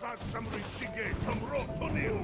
Samurai Shige from Rotonil.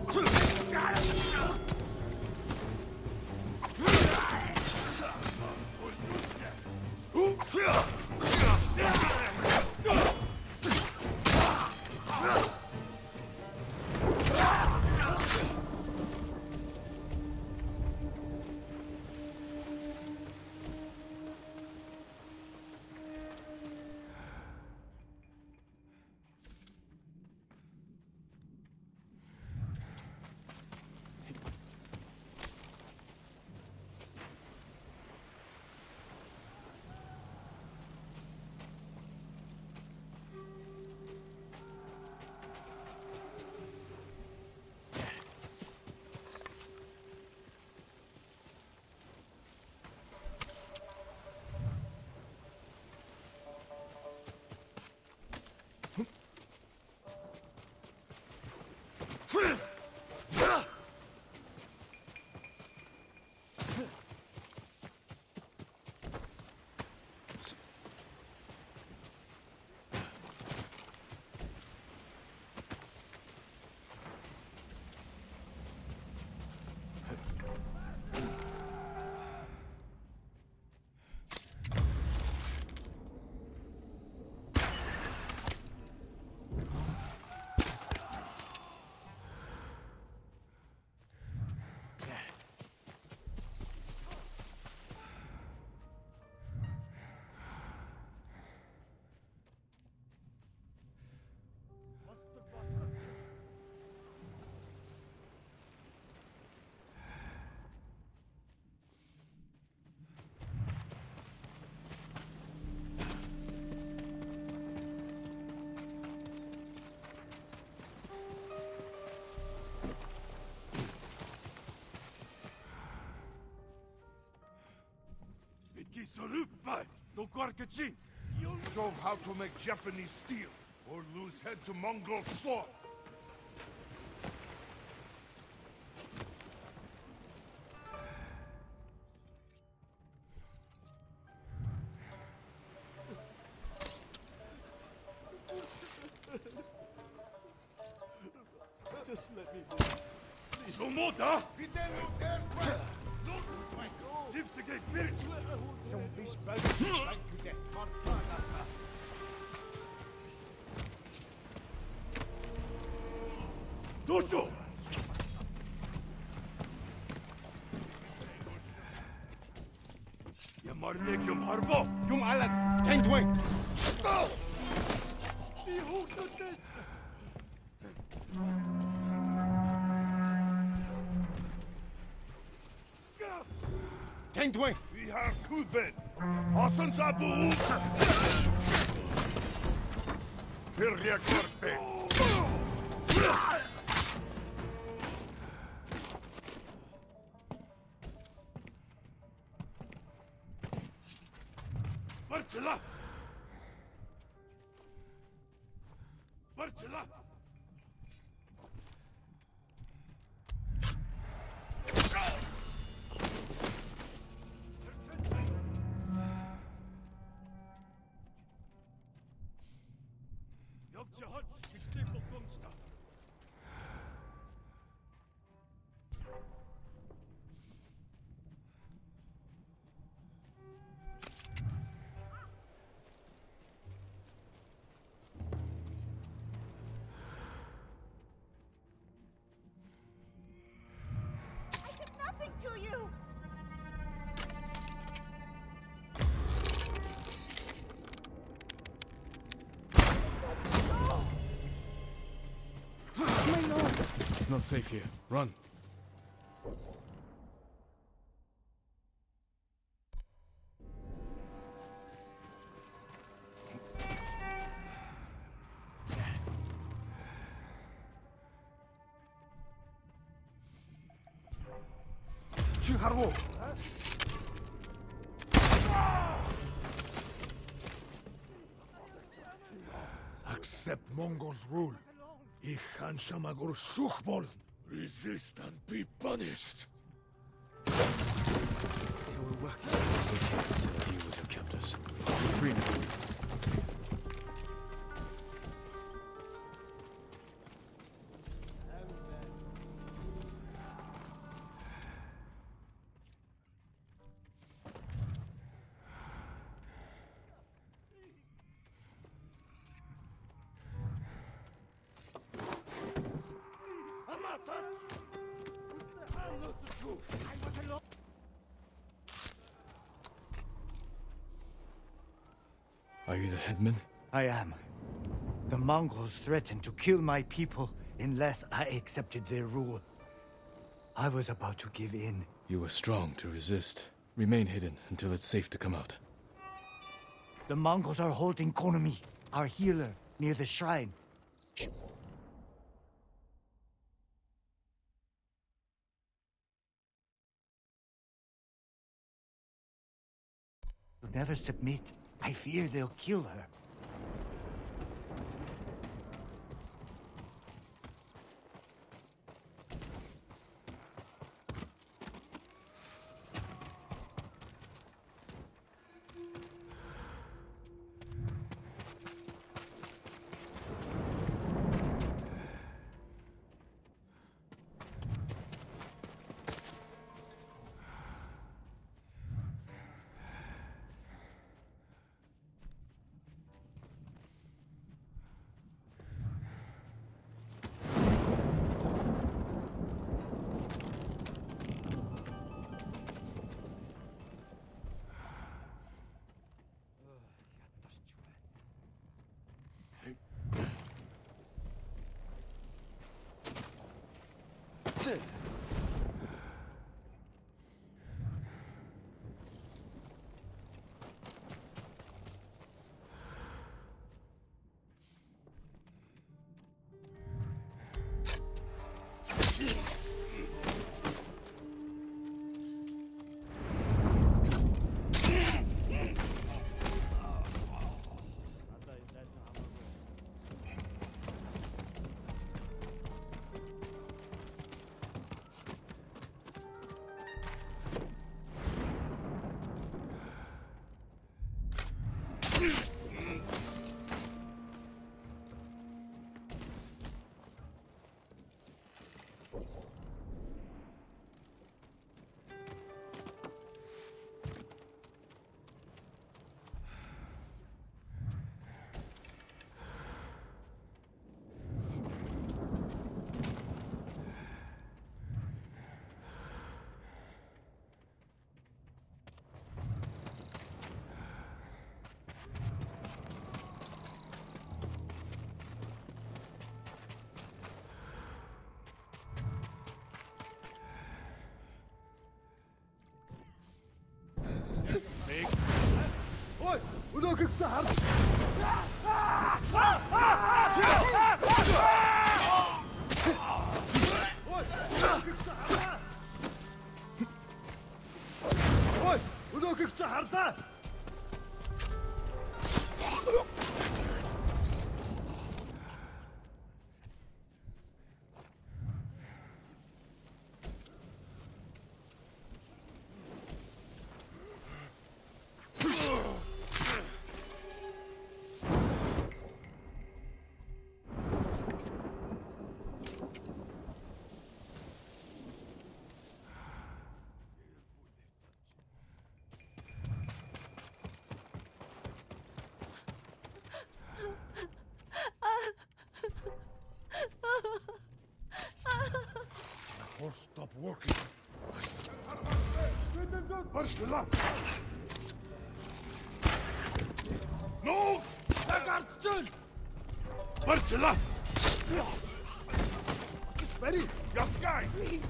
Show how to make Japanese steel, or lose head to Mongol sword. Just let me go. Somoda! Zipsige bir! Doşu! Yamarnek yum harvo! Yum alat! Tentway! Tentway! We have Kudben! Hasan Zabu! Firya Korpe! Barçala! Barçala! Cihat güçlü toplumcuda. I did nothing to you! It's not safe here. Run. Harvo! Accept Mongol rule. Ich Khan Shamagur Shukhbol. Resist and be punished. They were working as they came until I deal with your captors. You're free now. Are you the headman? I am. The Mongols threatened to kill my people unless I accepted their rule. I was about to give in. You were strong to resist. Remain hidden until it's safe to come out. The Mongols are holding Konomi, our healer, near the shrine. You'll never submit. I fear they'll kill her. Sit. Horse, stop working. No! Lagartçın! Barçıla! Beri! Yaskay! Please!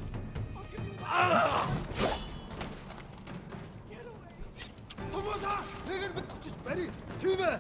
Svoboda! Nigger bitches, Beri! Time!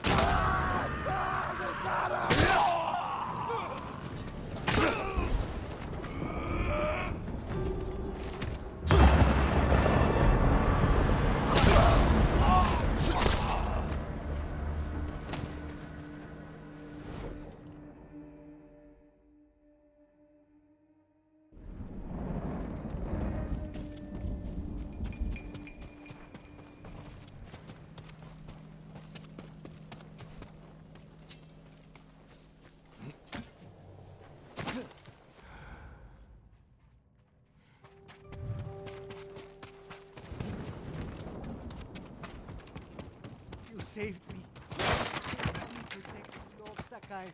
You saved me. You protected Lord Sakai.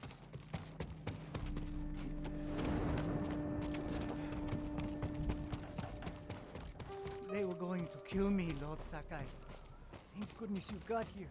They were going to kill me, Lord Sakai. Thank goodness you got here.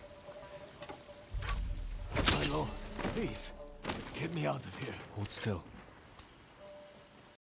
Please, get me out of here. Hold still.